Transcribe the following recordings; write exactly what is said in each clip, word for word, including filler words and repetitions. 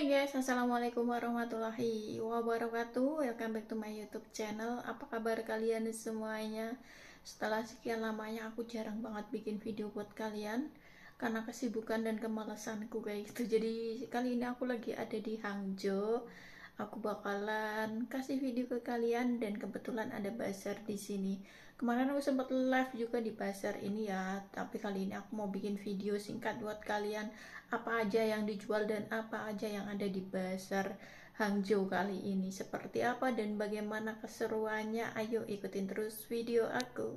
guys, assalamualaikum warahmatullahi wabarakatuh. Welcome back to my YouTube channel. Apa kabar kalian semuanya? Setelah sekian lamanya aku jarang banget bikin video buat kalian karena kesibukan dan kemalasanku kayak gitu. Jadi kali ini aku lagi ada di Hangzhou. Aku bakalan kasih video ke kalian dan kebetulan ada bazar di sini. Kemarin aku sempat live juga di bazar ini ya, tapi kali ini aku mau bikin video singkat buat kalian apa aja yang dijual dan apa aja yang ada di bazar Hangzhou kali ini, seperti apa dan bagaimana keseruannya. Ayo ikutin terus video aku.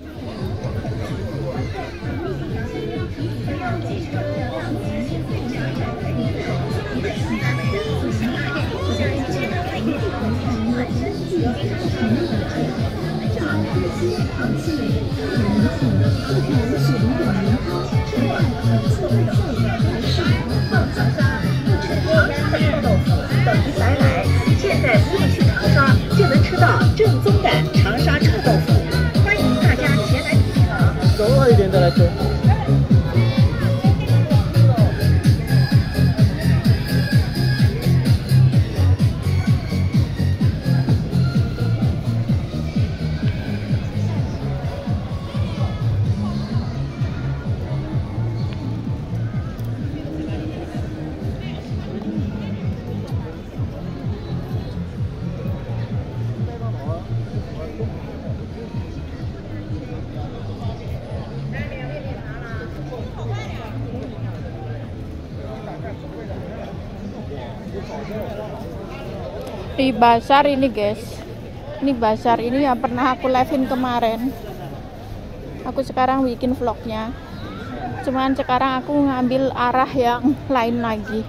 Di bazar ini guys, ini bazar ini yang pernah aku live-in kemarin. Aku sekarang bikin vlognya, cuman sekarang aku ngambil arah yang lain lagi.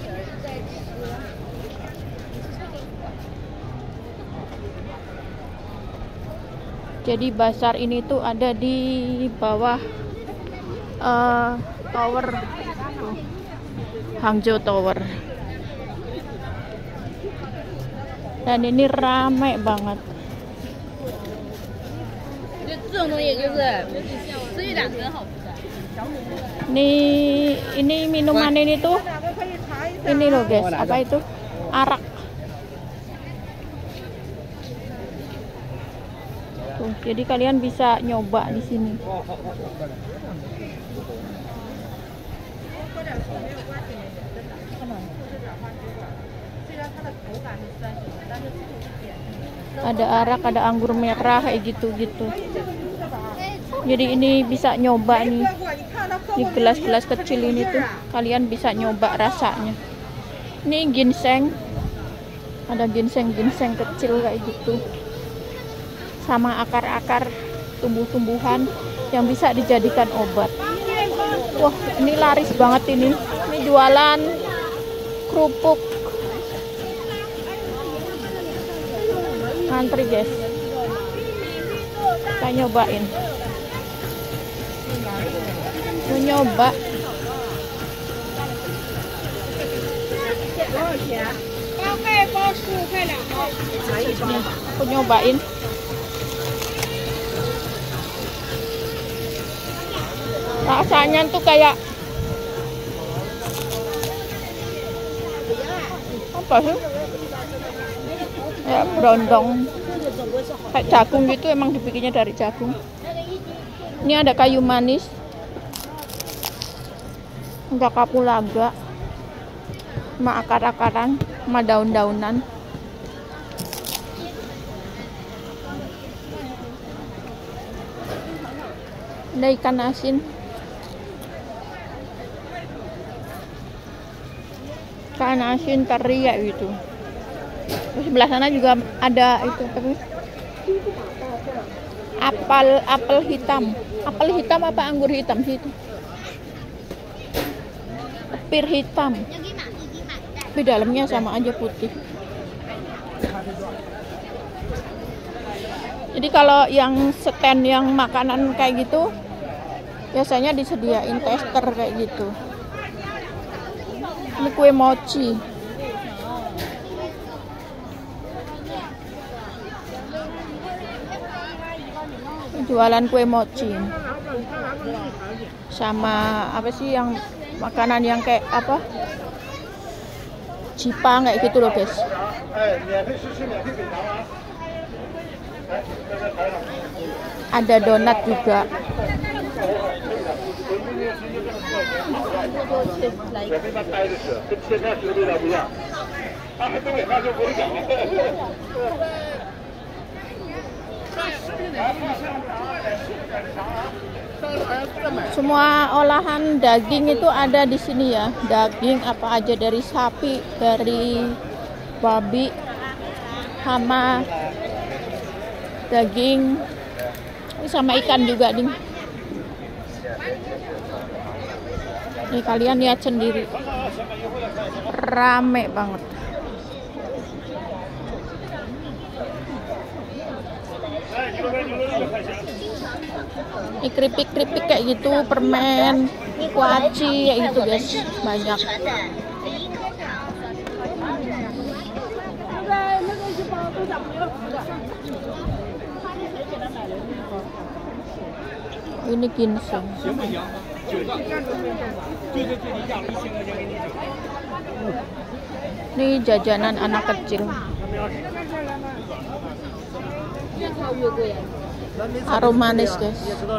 Jadi bazar ini tuh ada di bawah uh, tower tuh, Hangzhou Tower. Dan ini ramai banget. Ini ini minuman ini tuh, ini loh guys, apa itu? Arak. Tuh, jadi kalian bisa nyoba di sini. Ada arak, ada anggur merah kayak gitu-gitu. Jadi ini bisa nyoba nih. Di gelas-gelas kecil ini tuh kalian bisa nyoba rasanya. Ini ginseng. Ada ginseng-ginseng kecil kayak gitu. Sama akar-akar tumbuh-tumbuhan yang bisa dijadikan obat. Wah, ini laris banget ini. Ini jualan kerupuk. Antri guys, kita nyobain, mau nyoba. Nih, aku nyobain. Rasanya tuh kayak apa sih? Ya, berondong kayak jagung gitu, emang dibikinnya dari jagung. Ini ada kayu manis, ada kapulaga, sama akar-akaran, sama daun-daunan. Ada ikan asin, ikan asin teri ya gitu. Di sebelah sana juga ada itu tapi apel apel hitam. Apel hitam apa anggur hitam sih itu? Pir hitam. Tapi dalamnya sama aja putih. Jadi kalau yang stand yang makanan kayak gitu biasanya disediain tester kayak gitu. Ini kue mochi. Jualan kue mochi sama apa sih yang makanan yang kayak apa, Jipang kayak gitu loh guys. Ada donat juga. Semua olahan daging itu ada di sini ya. Daging apa aja, dari sapi, dari babi, sama daging, sama ikan juga nih. Nih kalian lihat sendiri, rame banget. Ini keripik-keripik kayak gitu, permen, kuaci kayak gitu guys, banyak. Ini ginseng. Ini jajanan anak kecil. Aroma manis guys.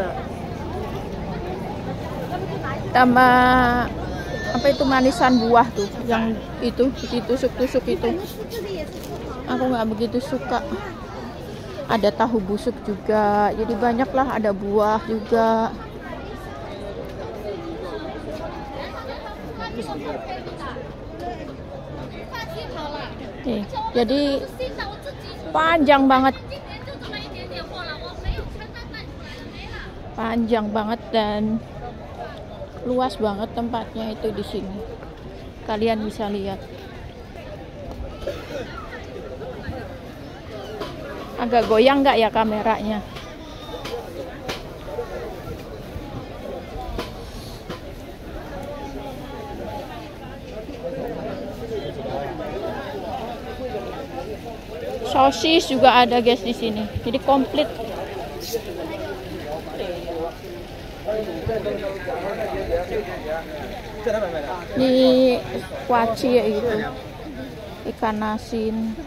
Tambah apa itu, manisan buah tuh, yang itu ditusuk-tusuk itu. Aku nggak begitu suka. Ada tahu busuk juga, jadi banyak lah, ada buah juga. Oke, jadi panjang banget. Panjang banget dan luas banget tempatnya itu di sini. Kalian bisa lihat. Agak goyang nggak ya kameranya? Sosis juga ada guys di sini. Jadi komplit. Ini kuaci ya gitu. Ikan asin.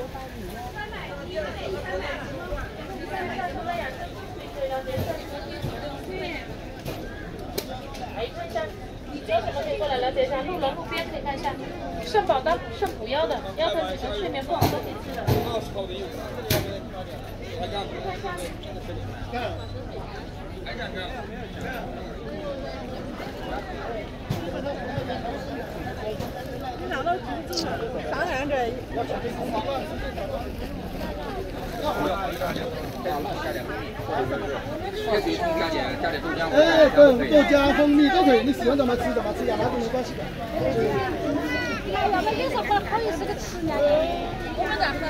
哎，豆豆浆、蜂蜜都可以，你喜欢怎么吃怎么吃，养它都没关系的。 哎，我们有时候可以是个吃面的，我们咋喝？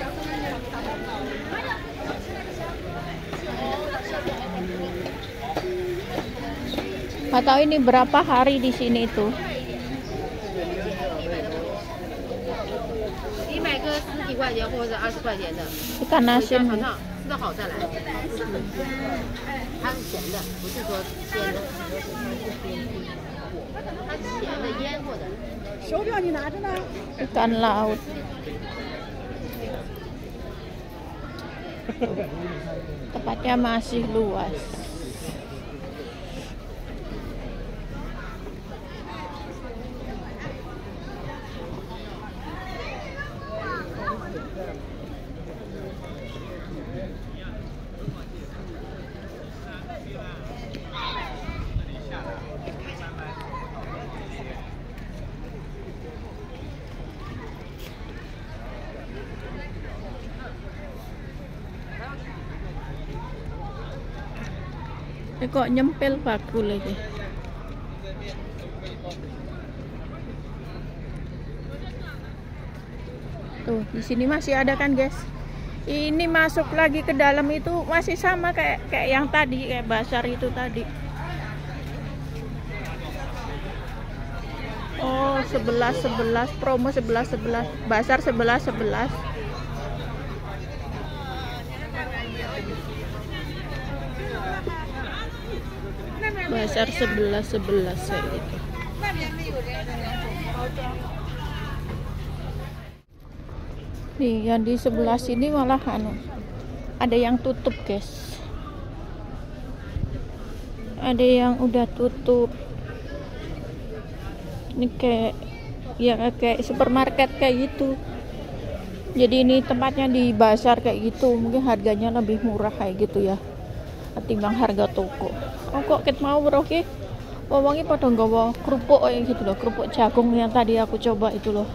Nggak tahu ini berapa hari di sini tuh. Ikan asin. Ikan laut. Tempatnya masih luas. Ini kok nyempil paku lagi. Tuh, di sini masih ada kan, guys? Ini masuk lagi ke dalam itu masih sama kayak kayak yang tadi, kayak pasar itu tadi. Oh, sebelas sebelas, promo sebelas sebelas, pasar sebelas sebelas. Pasar sebelas sebelas kayak gitu. Nih, yang di sebelah sini malah anu, ada yang tutup, guys. Ada yang udah tutup. Ini kayak ya kayak supermarket kayak gitu. Jadi ini tempatnya di pasar kayak gitu, mungkin harganya lebih murah kayak gitu ya ketimbang harga toko. Oh kok ket mau bro ki wong-wonge padha nggawa kerupuk kayak gitu loh, kerupuk jagung yang tadi aku coba itu loh.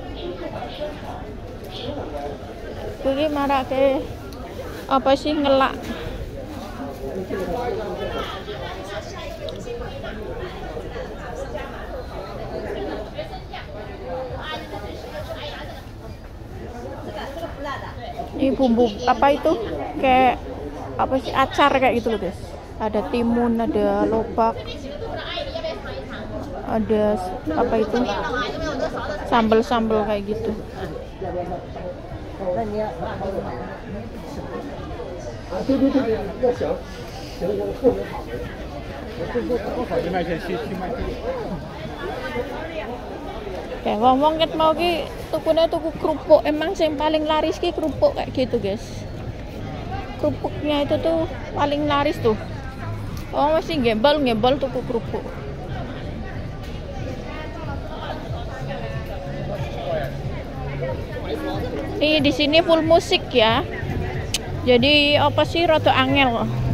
Kuwi marake apa sih ngelak. Ini bumbu apa itu kayak apa sih acar kayak gitu loh guys. Ada timun, ada lobak, ada apa itu sambal-sambal kayak gitu. Kayak wong-wong ket mau ki tukune tuku kerupuk, emang yang paling laris ki kerupuk kayak gitu guys. Kerupuknya itu tuh paling laris tuh. Oh masih gembal-gembal tuku kerupuk. Nih di sini full musik ya. Jadi apa sih rada angel.